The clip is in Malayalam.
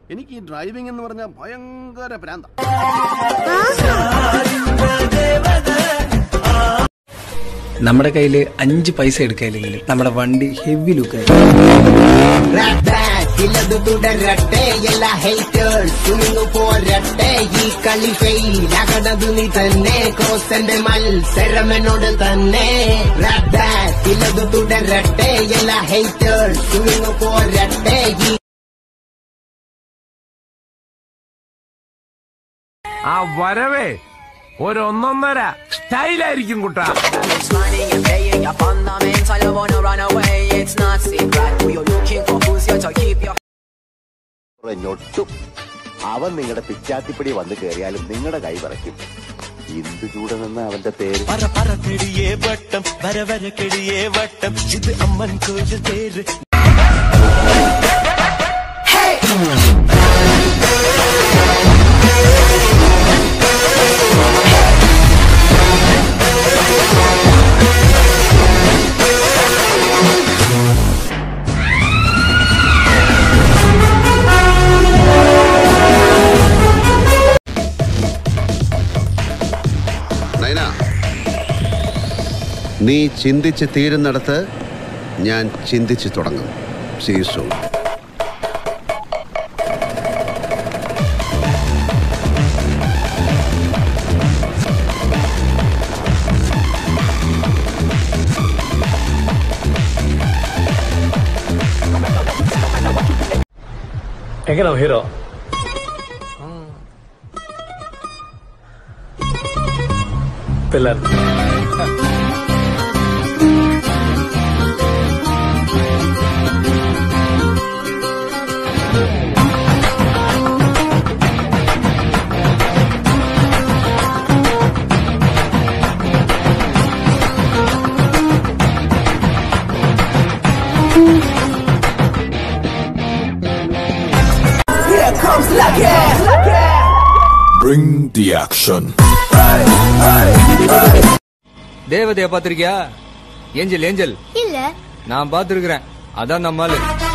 എനിക്ക് ഈ ഡ്രൈവിംഗ് എന്ന് പറഞ്ഞാൽ ഭയങ്കര ഭ്രാന്ത. നമ്മുടെ കയ്യില് 5 പൈസ എടുക്കാനില്ലെങ്കിലും നമ്മുടെ വണ്ടി ഹെവി ലുക്ക് തന്നെ കോസന്റെ മത്സരമെന്നോട് തന്നെ തുടരട്ടെ എല്ലാ ഹേറ്റേഴ്സ് പോരട്ടെ. ആ വരവേ ഒരൊന്നൊന്നര സ്റ്റൈലായിരിക്കും കുട്ടാ. അവൻ നിങ്ങളുടെ പിച്ചാത്തിപ്പടി വന്ന് കയറിയാലും നിങ്ങളുടെ കൈ പറയ്ക്കും. എന്ത് ചൂടെന്ന അവന്റെ പേര്. പറക്കിടിയേ വട്ടം വര വര കിടിയേ വട്ടം ഇത് അമ്മൻ കോയിൽ പേര്. നീ ചിന്തിച്ച് തീരുന്നിടത്ത് ഞാൻ ചിന്തിച്ച് തുടങ്ങും. See you soon. എങ്ങനെയാ ഹീറോ? പിള്ളേർ Bring the action. தேவதைய பாத்திருக்கியா? ஏஞ்சல் ஏஞ்சல் இல்ல. நான் பாத்துருக்கிறேன். அதான் நம்மால